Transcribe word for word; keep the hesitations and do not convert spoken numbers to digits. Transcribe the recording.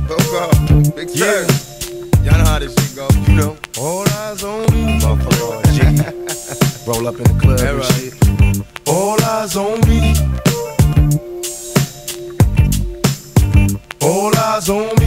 Go, go. Big yeah. Y'all know how this shit go. You know. All eyes on me. Motherfucker, G. Roll up in the club and right. shit. All eyes on me. All eyes on me.